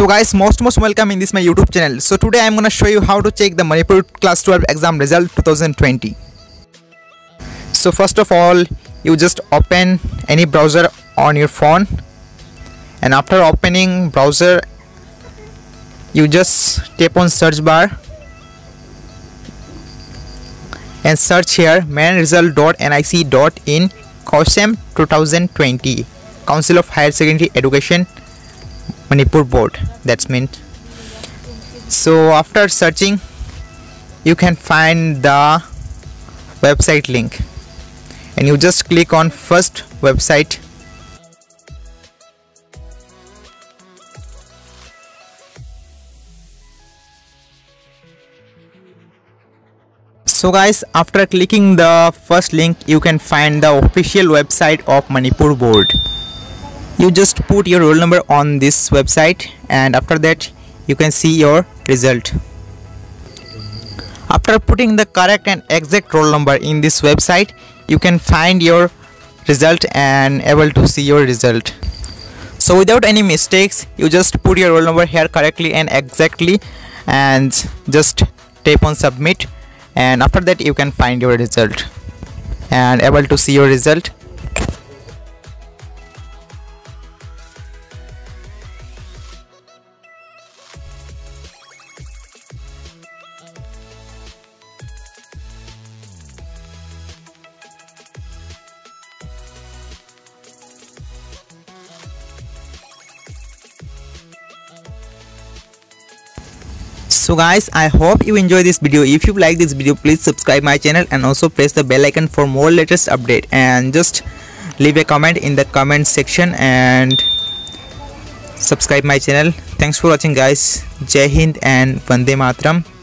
So guys, most welcome in this my YouTube channel. So today I'm gonna show you how to check the Manipur class 12 exam result 2020. So first of all, you just open any browser on your phone, and after opening browser you just tap on search bar and search here mainresult.nic.in COSEM 2020 Council of Higher Secondary Education Manipur Board, that's meant. So after searching you can find the website link and you just click on first website. So guys, after clicking the first link you can find the official website of Manipur Board. You just put your roll number on this website and after that you can see your result. After putting the correct and exact roll number in this website, you can find your result and able to see your result. So without any mistakes, you just put your roll number here correctly and exactly and just tap on submit, and after that you can find your result and able to see your result. So guys, I hope you enjoy this video. If you like this video, please subscribe my channel and also press the bell icon for more latest update, and just leave a comment in the comment section and subscribe my channel. Thanks for watching guys. Jai Hind and Vande Mataram.